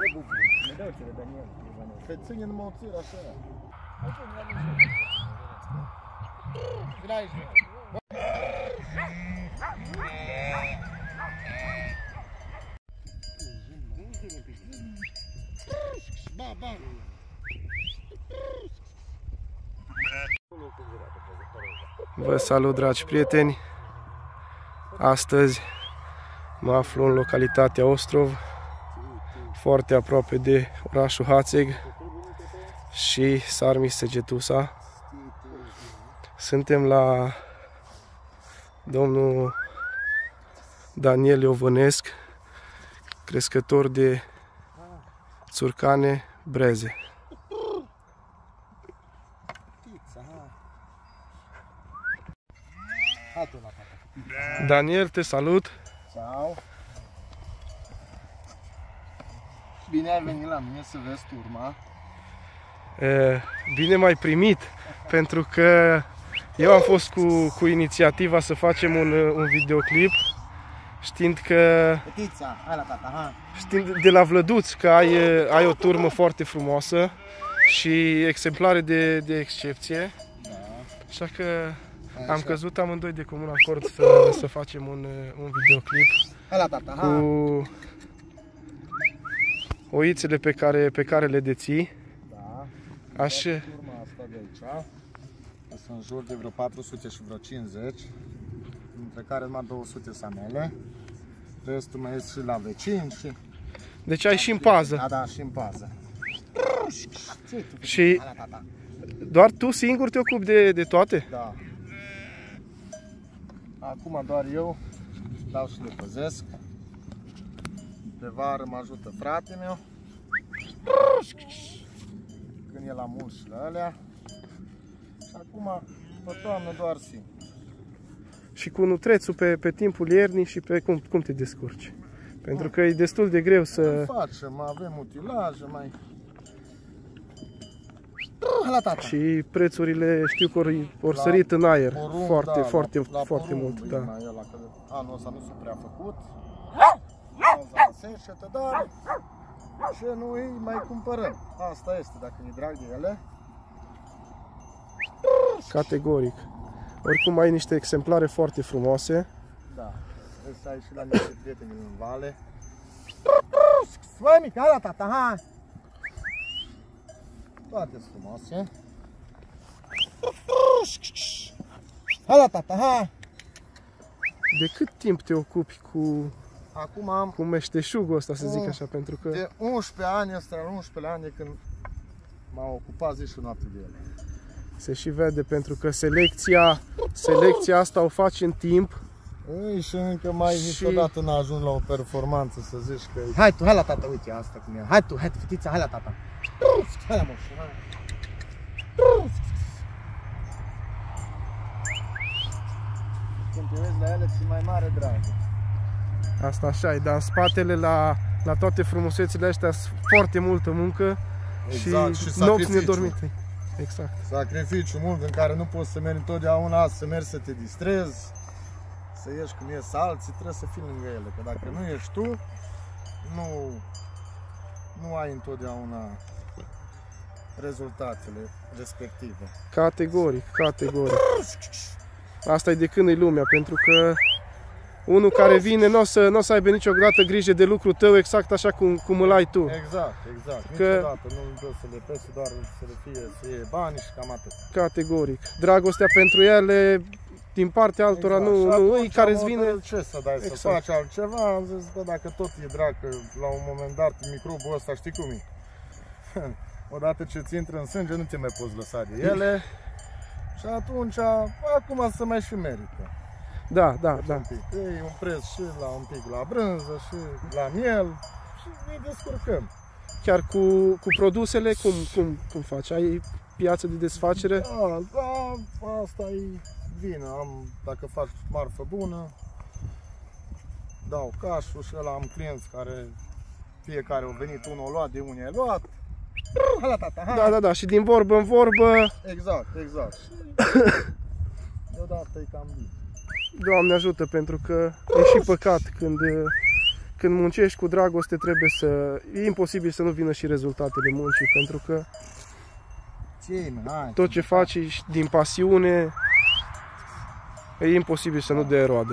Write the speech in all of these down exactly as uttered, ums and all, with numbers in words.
Ne dă de Daniel. Că ține numai o țiră așa. Vine aici. Ba, ba. Vă salut, dragi prieteni! Astăzi mă aflu în localitatea Ostrov, foarte aproape de orașul Hațeg și Sarmis-Segetusa. Suntem la domnul Daniel Iovănescu, crescător de țurcane breze. Daniel, te salut! Ciao! Bine ai venit la mine să vezi turma. E, bine m-ai primit, pentru că eu am fost cu, cu inițiativa să facem un, un videoclip, știind că Petița, hai la tata, ha. știind de la Vlăduț că ai, ai o turmă foarte frumoasă și exemplare de, de excepție. Da. Așa că Așa. am căzut amândoi de comun acord să, să facem un, un videoclip Hai la tata, ha. cu oițele pe care, pe care le deții. Da. Aș... Turma asta de aici. Sunt în jur de vreo patru sute și vreo cincizeci, dintre care numai două sute samele. Restul mai este și la vecini și... Deci ai și în pază. Da, da, și în pază. Și doar tu singur te ocupi de, de toate? Da. Acum doar eu dau și le păzesc. Pe vară mă ajută fratele meu. Când e la mulți și la alea. Și acum pe toamnă doar singur. Și cu nutrețul pe, pe timpul iernii și pe cum, cum te descurci? Pentru că e destul de greu să... Facem, avem utilaje, mai... La tata. Și prețurile știu că au sărit în aer. Porumb, foarte, da, foarte, la, la foarte porumb, mult. Da. Mai ăla, că anul ăsta nu s-a prea făcut. La secetă, dar ce nu îi mai cumpărăm. Asta este, dacă mi-e drag de ele. Categoric. Oricum ai niște exemplare foarte frumoase. Da. Vezi să ai și la niște prieteni în vale. Băi, mică, hai la tata, hai! Toate sunt frumoase. Hai la tata, hai! De cât timp te ocupi cu, Acum am cu meșteșugul ăsta, să zic Oh, așa, pentru că... de unsprezece ani, ăsta la unsprezece ani de când m-am ocupat zi și noapte de ele. Se și vede, pentru că selecția, selecția asta o faci în timp. Ei, și încă mai Și- niciodată n-a ajuns la o performanță să zici că... Hai tu, hai la tata, uite asta cum e. Hai tu, hai tu, fetița, hai la tata. Hai la moșu, hai. Când te uiți la ele, ți mai mare dragă. Asta așa e, dar în spatele la, la toate frumusețile astea sunt foarte multă muncă. Exact, și, și nopți sacrificiu. nedormite. Exact. Sacrificiu mult în care nu poți să mergi întotdeauna, să mergi să te distrezi, să ieși cum ies alții, trebuie să fii lângă ele, că dacă nu ești tu, nu, nu ai întotdeauna rezultatele respective. Categoric, categoric. Asta e de când e lumea, pentru că unul care vine nu o să, n-o să aibă niciodată grijă de lucrul tău exact așa cum, cum îl ai tu. Exact, exact. Că- Niciodată nu-mi dă să le pese, doar să le fie, să iei bani și cam atât. Categoric. Dragostea pentru ele, din partea altora, Exact. nu, Și nu atunci îi care am îți vine. hotărât ce să dai, Exact. să faci altceva, am zis, bă, dacă tot e drag, că la un moment dat microbul ăsta știi cum e? Odată ce ți intră în sânge, nu te mai poți lăsa de ele. Și atunci, acum să mai și merită. Da, da, da. Un pic. Ei un preț și la un pic la brânză și la miel și ne descurcăm. Chiar cu, cu produsele, cum, cum, cum faci? Ai piață de desfacere? Da, da, asta e vină. Am, dacă faci marfă bună, dau cașul și ăla am clienți care fiecare au venit, unul a luat, de unii a luat. Hai la tata, hai! Da, da, da. Și din vorbă în vorbă, Exact, exact. Și deodată e cam bine. Doamne ajută, pentru că e și păcat când, când muncești cu dragoste trebuie să... E imposibil să nu vină și rezultatele muncii, pentru că Ce, hai, tot ce faci din pasiune e imposibil să nu dea roade.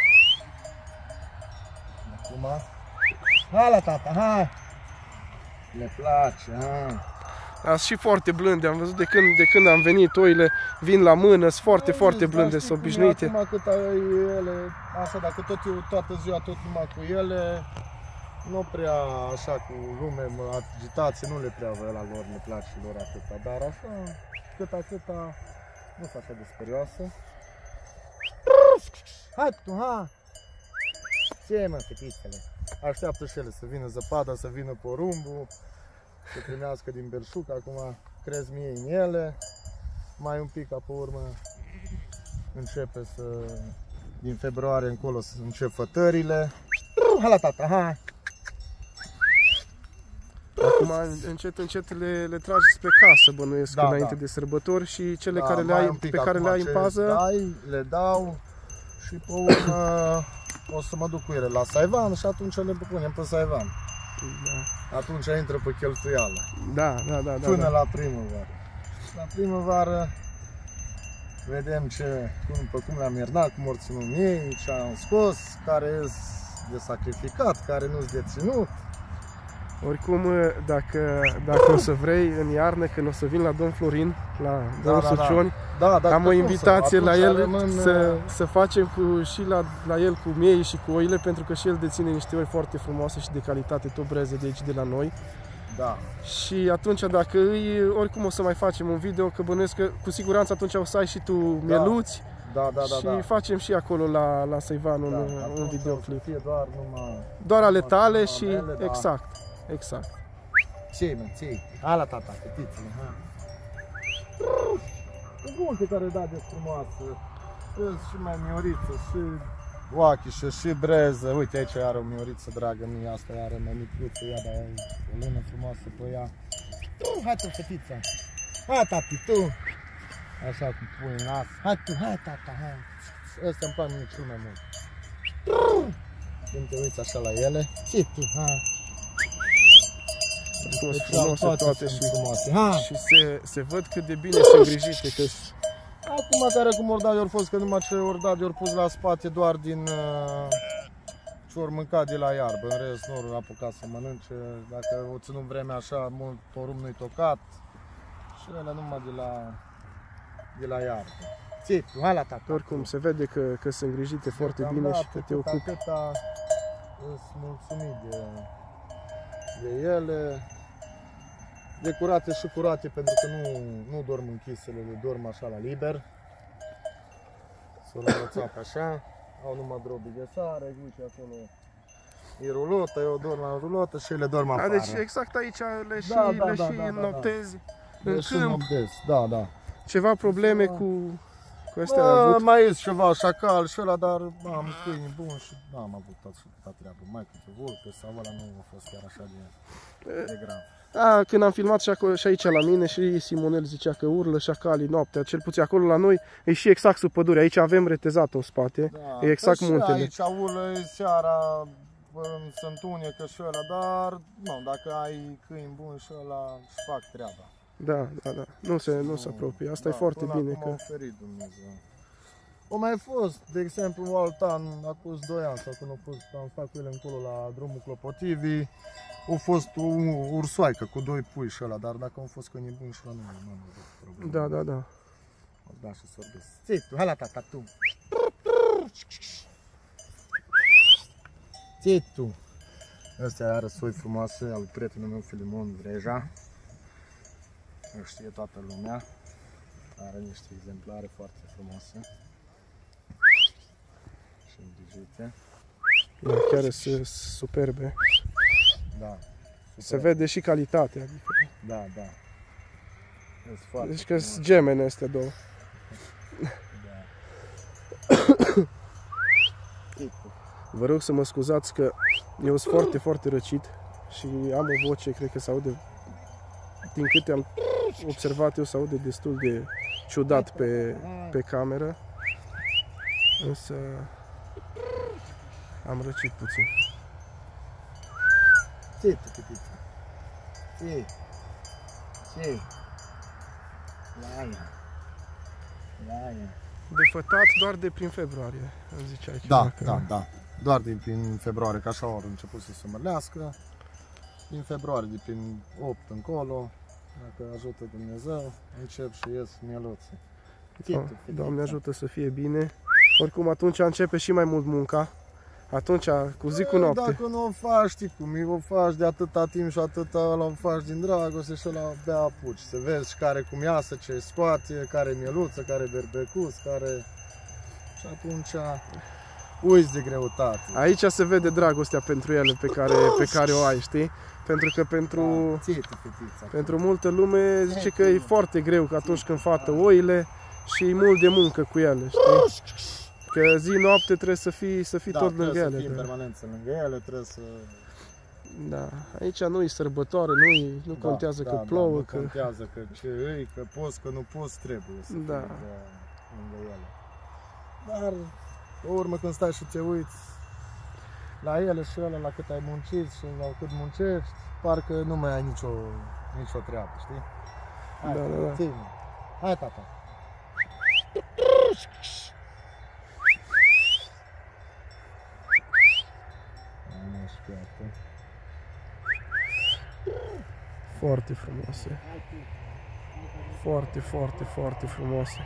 Acum, hai la tata, hai! Le place, hai! Sunt și foarte blânde, am văzut de când, de când am venit, oile vin la mână, sunt foarte, Ai foarte zis, blânde, dar sunt știi cum e obișnuite. Acum cât ai ele, așa, dacă tot eu toată ziua tot numai cu ele, nu prea așa cu lume, mă, agitație, nu le prea vă la lor, le place lor atâta, dar așa, cât atâta, nu sunt așa de sperioasă. Hai tu, ha! Ce mă, fetițele? Așteaptă și ele să vină zăpada, să vină porumbul, să primească din belșug, acum crezi mie în ele, mai un pic, ca pe urmă începe să, din februarie încolo să încep fătările. Hai la tata, hai! Acum încet, încet le, le tragi spre casă, bănuiesc, Da, înainte da. de sărbători și cele Da, care le mai ai, un pic pe care le acum ai în ce pază. Dai, le dau și pe urmă o să mă duc cu ele la Saivan și atunci le punem pe Saivan. Da, Atunci intră pe cheltuială. da, da, da, da, Până da. la primăvară. La primăvară vedem ce, cum, pe cum le-am iernat, cum ori ținut ei, ce am scos, care sunt de sacrificat, care nu-s de ținut. Oricum, dacă, dacă o să vrei, în iarnă, când o să vin la domn Florin, la domnul da, da. Surcioni, Da, da, am o cum invitație să- la atunci el rămân, să, să facem cu, și la, la el cu miei și cu oile, pentru că și el deține niște oi foarte frumoase și de calitate, tot breze de aici, de la noi. Da. Și atunci, dacă îi, oricum o să mai facem un video, că bănuiesc că cu siguranță atunci o să ai și tu mieluți, Da, da, da, și da. facem și acolo la, la Saivan un, Da, un atunci videoclip. să fie doar numai... Doar ale numai tale numai și mele, da. exact, exact. Ce, mă, ce? Hai la tata, fetițele, hai. E bun pe care da de frumoasă. Îs și mai mioriță, și oachișă, și breză. Uite, aici are o mioriță dragă mie, asta are mai micuță, ea, dar e o lună frumoasă pe ea. Tu, hai tu, fetița. Hai, tati, tu. Așa cum pui în nas. Hai tu, hai, tata, hai. Ăsta îmi plac mie cel mai mult. Când te uiți așa la ele. Ce tu, hai. Sunt Deci, frumoase toate toate sunt și, frumoase. Hai. și se, se văd cât de bine sunt îngrijite, că Acum care cum ori dat, ori fost că numai ce ori dat, ori pus la spate doar din uh, ce ori mâncat de la iarbă. În rest nu ori apucat să mănânce. Dacă o ținut vremea așa, mult porumb nu-i tocat. Și ele numai de la, de la iarbă. Ții, hai la tata. oricum se vede că, că sunt îngrijite foarte bine și că te ocupi. Atâta, sunt mulțumit de, de ele. De curate și curate, pentru că nu, nu dorm închisele, le dorm așa la liber. S-au învățat așa, au numai drobii de sare, uite acolo e rulotă, eu dorm la rulotă și ele dorm A, afară. deci exact aici le și, Da, da, le da, și da, da, noptezi în Deci câmp. noptez, da, da. Ceva probleme Da. cu, cu astea ai Bă, avut? mai e ceva șacal și ăla, dar am câini buni și n-am avut atâta treabă. Mai câte vulpe sau ăla nu a fost chiar așa de, de grav. A, când am filmat și, acolo, și aici la mine și Simonel zicea că urlă șacalii noaptea, cel puțin acolo la noi e și exact sub pădure, aici avem retezat în spate, Da, e exact că și muntele. aici urlă seara, se întunecă și ăla, dar nu, dacă ai câini buni și ăla își fac treaba. Da, da, da, nu se, nu se apropie, asta Da, e foarte până bine. acum Că... a oferit Dumnezeu. O mai fost, de exemplu, alt an, acum doi ani, sau când a fost, am stat cu ele încolo la drumul Clopotivii, a fost o ursoaică cu doi pui și ăla, dar dacă au fost câini buni și ăla nu, nu am avut probleme. Da, da, da. O da și sorbesc. Ții tu, hai la tata, tu. Ții tu. Ăsta are soi frumoase al prietenului meu Filimon Vreja. Îl știe toată lumea. Are niște exemplare foarte frumoase. Și îngrijite. Da, chiar sunt superbe. Da. Se vede și calitatea. Adică. Da, da. Sunt foarte Deci că sunt frumoase. gemene astea două. Da. Ții tu. Vă rog să mă scuzați că eu sunt foarte, foarte răcit și am o voce, cred că se aude, din câte am observat eu, se aude destul de ciudat pe, pe cameră, însă am răcit puțin. Ții tu, fetița. Ții. Ții. La aia. La aia. De fătat doar de prin februarie, îmi ziceai. Da, da, da. Doar din prin februarie, că așa au început să se mărlească. Din februarie, de prin opt încolo, dacă ajută Dumnezeu, încep și ies mieluțe. Da, Doamne ajută să fie bine. Oricum atunci începe și mai mult munca. Atunci, cu zi cu noapte. Dacă nu o faci, știi cum e, o faci de atâta timp și atâta, o faci din dragoste și ăla abia apuci. Să vezi care cum iasă, ce scoate, care mieluță, care berbecus, care... Și atunci uiți de greutate. Aici se vede dragostea pentru ele pe care, pe care o ai, știi? Pentru că pentru, da, ție-te, fetița, pentru multă lume zice că e foarte greu că atunci când fată oile și e mult de muncă cu ele, știi? Că zi-noapte trebuie să fii, să fii da, tot lângă ele. Trebuie să fii în permanență lângă ele, trebuie să... Da, aici nu e sărbătoare, nu, nu da, contează da, că da, plouă, nu că... contează că ce îi, că poți, că nu poți, trebuie să fii da. lângă, lângă ele. Dar, pe urmă, când stai și te uiți la ele și ele, la cât ai muncit și la cât muncești, parcă nu mai ai nicio, nicio treabă, știi? Hai, da, da, da. ține. Hai, tata. Foarte frumoase. Foarte, foarte, foarte frumoase.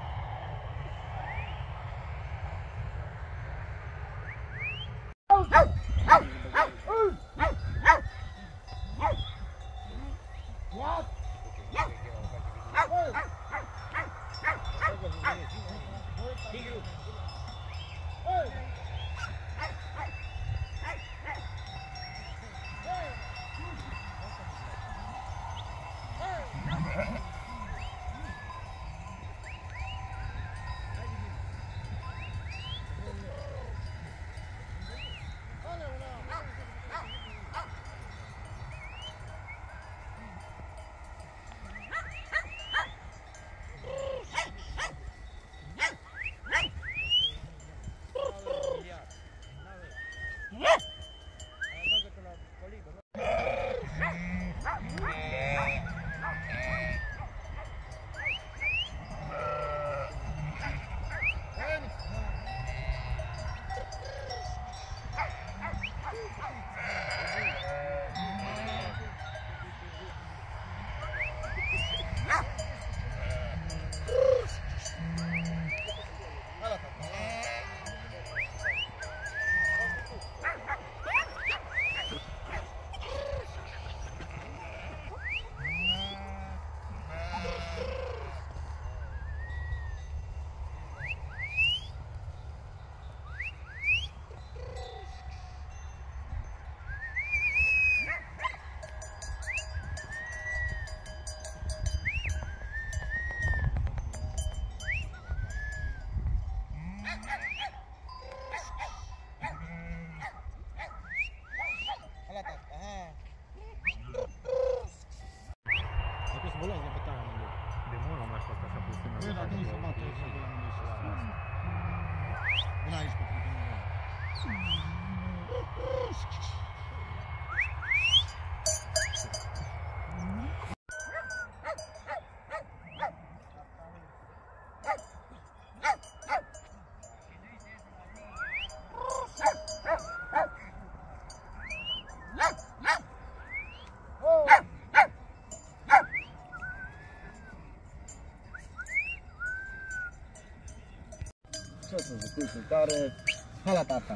Ce să zic, uite, care... Hai la tata!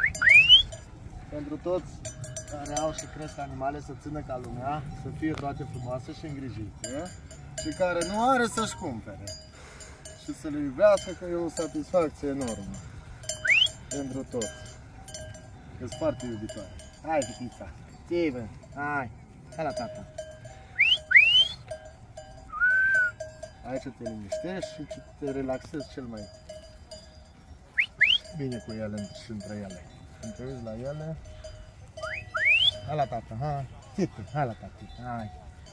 Pentru toți care au și cresc animale să țină ca lumea, să fie toate frumoase și îngrijite, și care nu are să-și cumpere și să le iubească, că e o satisfacție enormă pentru toți. Că-s foarte iubitoare. Hai, fetița! Ții-vă! Hai! Hai la tata! Aici te liniștești și te relaxezi cel mai bine cu ele și între ele. Când te uiți la ele, hai la tata, hai, Titu, hai la tati, hai,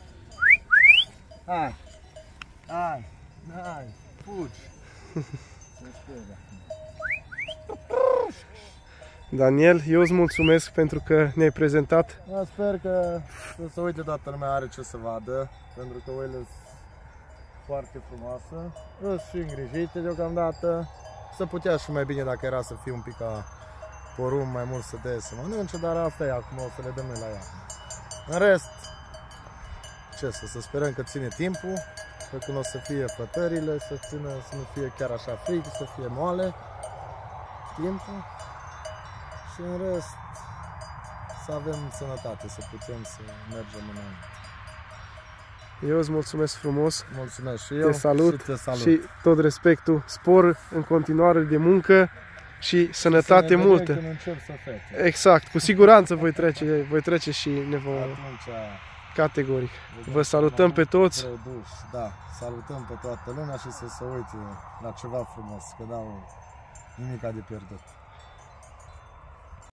hai, hai, hai, fugi, se spune. Daniel, eu îți mulțumesc pentru că ne-ai prezentat. Da, sper că să se uite toată lumea, are ce să vadă, pentru că oile sunt foarte frumoase, sunt și îngrijite deocamdată. Să putea și mai bine dacă era să fie un pic ca porumb, mai mult să dea să mănânce, dar asta e, acum o să le dăm noi la ea. În rest, ce să, să sperăm că ține timpul, că când o să fie fătările, să țină, să nu fie chiar așa frig, să fie moale timpul și în rest să avem sănătate, să putem să mergem înainte. Eu îți mulțumesc frumos. Mulțumesc și eu. Te salut și, te salut. Și tot respectul, spor în continuare de muncă și sănătate să ne multă. Când încep să fete. Exact, cu siguranță voi trece, voi trece și ne vom Atunci, categoric. Vă salutăm pe toți. Produs, da, salutăm pe toată lumea și să se uite la ceva frumos, că n-au nimica de pierdut.